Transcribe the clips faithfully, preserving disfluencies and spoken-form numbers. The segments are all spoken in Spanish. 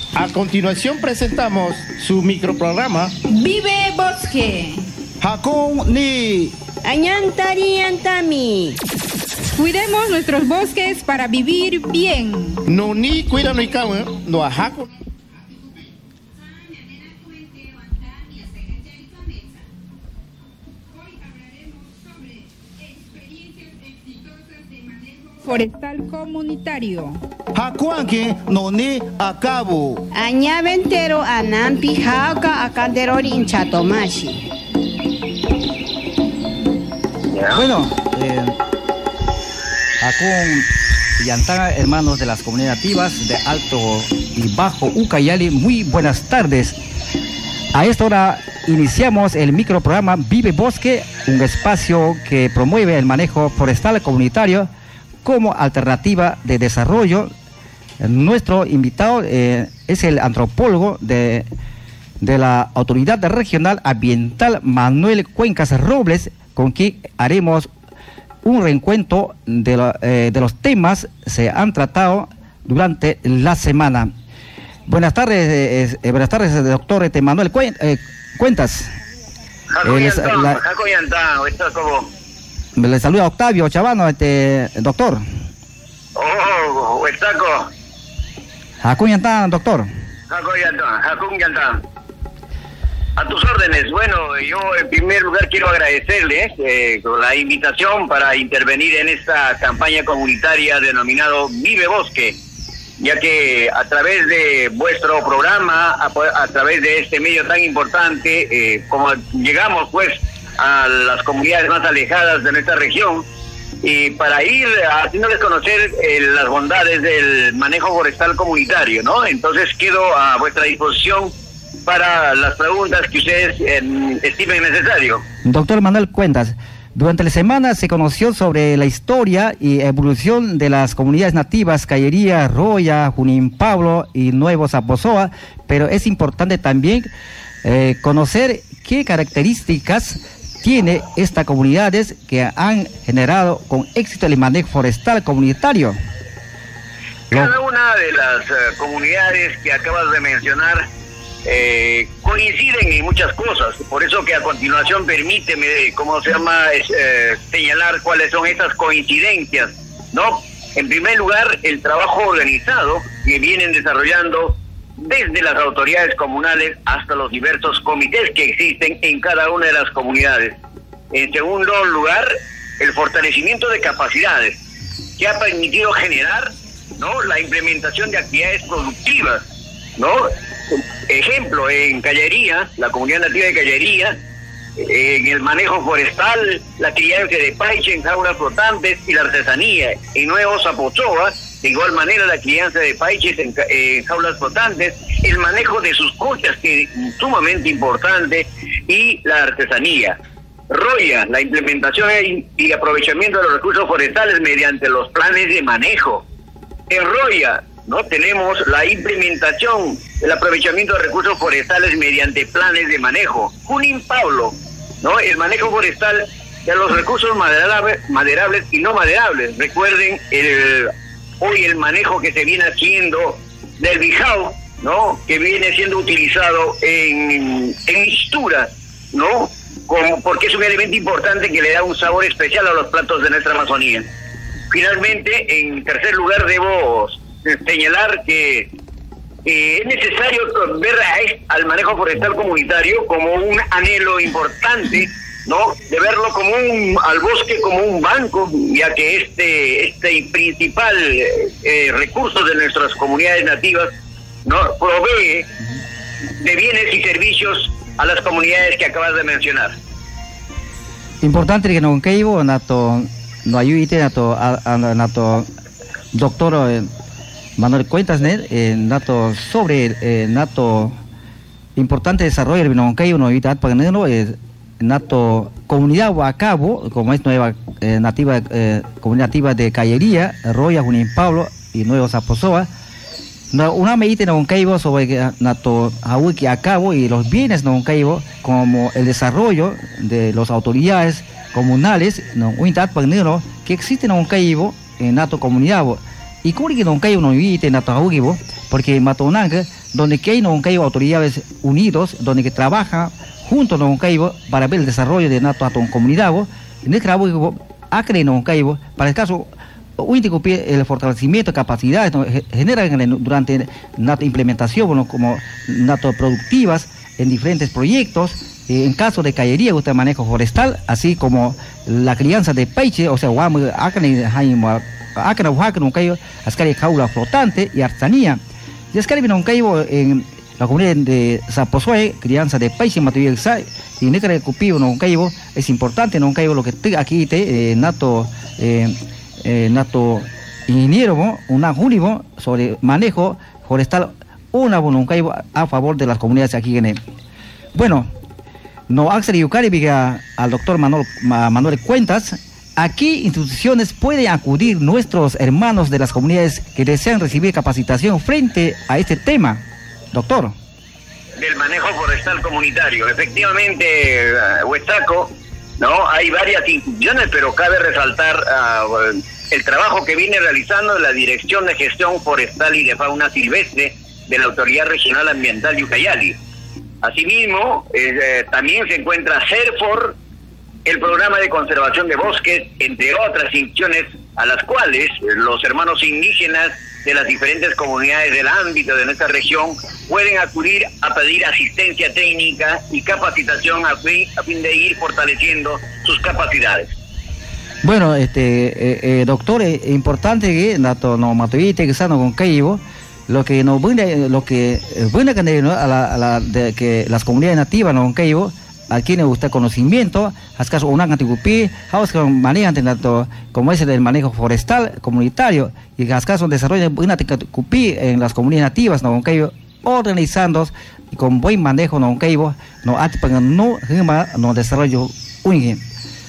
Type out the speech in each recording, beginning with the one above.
A continuación presentamos su microprograma Vive Bosque. Hakun ni Añantari Antami. Cuidemos nuestros bosques para vivir bien. no ni cuida no ikawe no haku. Forestal comunitario. Hakuanke no ni acabo. Añaventero anampi jauka akanderori inchatomashi. Bueno, eh, Hakun y Antán, hermanos de las comunidades nativas de Alto y Bajo Ucayali, muy buenas tardes. A esta hora iniciamos el microprograma Vive Bosque, un espacio que promueve el manejo forestal comunitario como alternativa de desarrollo. Nuestro invitado eh, es el antropólogo de, de la Autoridad Regional Ambiental, Manuel Cuencas Robles, con quien haremos un reencuentro de, lo, eh, de los temas que se han tratado durante la semana. Buenas tardes, eh, eh, buenas tardes, doctor este, Manuel Cuen, eh, Cuentas. Eh, les, la, le saluda Octavio Chavano, este, doctor. Oh, Huestaco. Hakun Yantán, doctor. Hakun Yantán, Hakun Yantán. A tus órdenes. Bueno, yo en primer lugar quiero agradecerles eh, la invitación para intervenir en esta campaña comunitaria denominado Vive Bosque, ya que a través de vuestro programa, a, a través de este medio tan importante, eh, como llegamos pues a las comunidades más alejadas de nuestra región, y para ir haciéndoles conocer eh, las bondades del manejo forestal comunitario, ¿no? Entonces quedo a vuestra disposición para las preguntas que ustedes eh, estimen necesario. Doctor Manuel Cuentas, durante la semana se conoció sobre la historia y evolución de las comunidades nativas Callería, Roya, Junín Pablo y Nuevo Zaposoa, pero es importante también eh, conocer qué características tiene estas comunidades que han generado con éxito el manejo forestal comunitario. Cada una de las uh, comunidades que acabas de mencionar eh, coinciden en muchas cosas, por eso que a continuación permíteme, ¿cómo se llama?, eh, señalar cuáles son esas coincidencias, ¿no? En primer lugar, el trabajo organizado que vienen desarrollando desde las autoridades comunales hasta los diversos comités que existen en cada una de las comunidades. En segundo lugar, el fortalecimiento de capacidades que ha permitido generar, ¿no?, la implementación de actividades productivas, ¿no? Ejemplo, en Callería, la comunidad nativa de Callería, en el manejo forestal, la crianza de paiche en jaulas flotantes y la artesanía. En Nuevo Zaposoa, de igual manera, la crianza de paiches en, en jaulas flotantes, el manejo de sus cochas, que es sumamente importante, y la artesanía. Roya, la implementación y aprovechamiento de los recursos forestales mediante los planes de manejo. En Roya, ¿no?, tenemos la implementación, el aprovechamiento de recursos forestales mediante planes de manejo. Junín Pablo, ¿no?, el manejo forestal de los recursos maderables, maderables y no maderables. Recuerden el hoy el manejo que se viene haciendo del bijao, ¿no?, que viene siendo utilizado en, en mixtura, ¿no?, como porque es un elemento importante que le da un sabor especial a los platos de nuestra Amazonía. Finalmente, en tercer lugar, debo señalar que eh, es necesario ver a, al manejo forestal comunitario como un anhelo importante, ¿no?, de verlo como un, al bosque como un banco, ya que este este principal eh, recurso de nuestras comunidades nativas, ¿no?, provee de bienes y servicios a las comunidades que acabas de mencionar. Importante que no caigo nato no ayude nato nato doctor eh, Manuel Cuentas eh, nato sobre eh, nato importante desarrollo el no caigo no ayude para no eh, nato comunidad Huacabo, como es nueva eh, nativa eh, comunidad nativa de Callería, Roya, Junín Pablo y Nuevo Zaposoa. No, una medida no caigo sobre nato Hawiki a cabo y los bienes no caigo como el desarrollo de las autoridades comunales no unidad pagnero que existe no caigo en nato comunidad y como que no caigo no vite nato Hawiki porque Matonanga, donde que hay no hay autoridades unidos, donde que trabaja juntos no hay para ver el desarrollo de nato a tu comunidad, en el trabajo acre no hay para el caso el fortalecimiento de capacidades ¿no? genera durante la implementación bueno, como nato productivas en diferentes proyectos, eh, en caso de callería, usted manejo forestal, así como la crianza de peixe, o sea, ascari jaula flotante y artesanía. Y ascari no caigo en la comunidad de Zapozoe, crianza de peixe, material y en este recupio no caigo, es importante, no caigo lo que te, aquí te, eh, nato, eh, eh, nato ingeniero, una único sobre manejo forestal, una voluntad a favor de las comunidades aquí en el. Bueno, no accede al doctor Manuel, Manuel Cuentas. Aquí instituciones pueden acudir nuestros hermanos de las comunidades que desean recibir capacitación frente a este tema, doctor. Del manejo forestal comunitario. Efectivamente, uh, Huetzaco, no, hay varias instituciones, pero cabe resaltar uh, el trabajo que viene realizando la Dirección de Gestión Forestal y de Fauna Silvestre de la Autoridad Regional Ambiental de Ucayali. Asimismo, eh, también se encuentra CERFOR, el Programa de Conservación de Bosques, entre otras instituciones a las cuales los hermanos indígenas de las diferentes comunidades del ámbito de nuestra región pueden acudir a pedir asistencia técnica y capacitación a fin, a fin de ir fortaleciendo sus capacidades. Bueno, este eh, eh, doctor, es eh, importante que nato no matuite que sano con caibo lo que no buena lo que buena que ¿no? a la, a la de que las comunidades nativas no caibo aquí nos gusta conocimiento, ascaso una anticupi, haus que manejan tanto como ese del manejo forestal comunitario y ascaso desarrollo una anticupi en las comunidades nativas no caibo organizando y con buen manejo no caibo no atpan no no desarrollo único.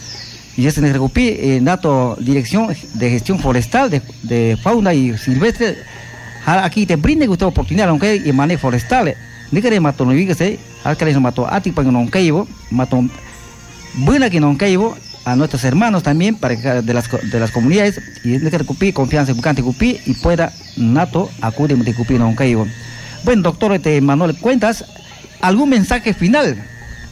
Y es en el Recupi, eh, Nato Dirección de Gestión Forestal de, de Fauna y Silvestre, aquí te brinda esta oportunidad, aunque y manejo forestal, ni que mato no vigase, al que les mató a ti para que no caigo, mató buena que no caigo a nuestros hermanos también para que de las de las comunidades y en el Recupi confianza en Bucante Cupi y pueda Nato acude de Cupi no caigo. Bueno, doctor este Manuel Cuentas, ¿algún mensaje final?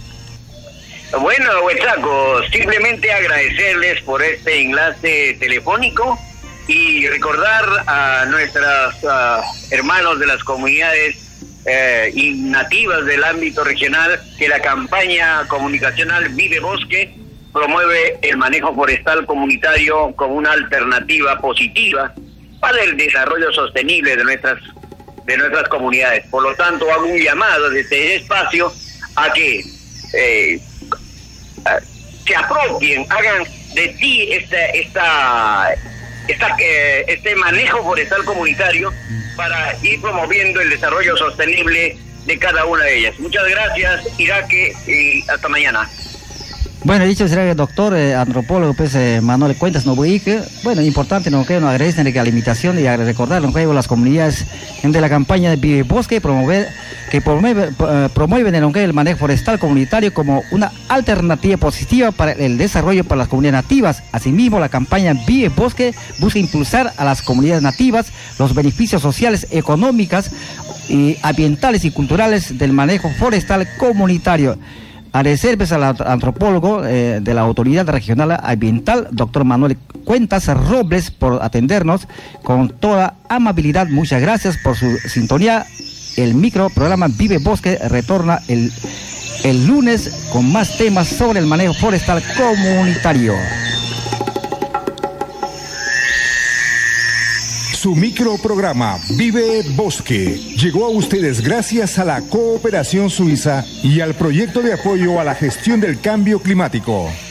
Bueno, Huetzaco, simplemente agradecerles por este enlace telefónico y recordar a nuestros uh, hermanos de las comunidades eh, y nativas del ámbito regional que la campaña comunicacional Vive Bosque promueve el manejo forestal comunitario como una alternativa positiva para el desarrollo sostenible de nuestras, de nuestras comunidades. Por lo tanto, hago un llamado desde este espacio a que eh, se apropien, hagan de ti este, esta, esta, eh, este manejo forestal comunitario para ir promoviendo el desarrollo sostenible de cada una de ellas. Muchas gracias, Iraque, y hasta mañana. Bueno, dicho será el doctor, eh, antropólogo, pues, eh, Manuel Cuentas, no voy que, bueno, importante, no creo, no agradecen la limitación y a recordar, no creo, las comunidades de la campaña de Vive Bosque, promover, que promueve, eh, promueven el, el manejo forestal comunitario como una alternativa positiva para el desarrollo para las comunidades nativas. Asimismo, la campaña Vive Bosque busca impulsar a las comunidades nativas los beneficios sociales, económicos, y ambientales y culturales del manejo forestal comunitario. Agradecer pues, al antropólogo eh, de la Autoridad Regional Ambiental, doctor Manuel Cuentas Robles, por atendernos con toda amabilidad. Muchas gracias por su sintonía. El micro programa Vive Bosque retorna el, el lunes con más temas sobre el manejo forestal comunitario. Su microprograma Vive Bosque llegó a ustedes gracias a la Cooperación Suiza y al proyecto de apoyo a la gestión del cambio climático.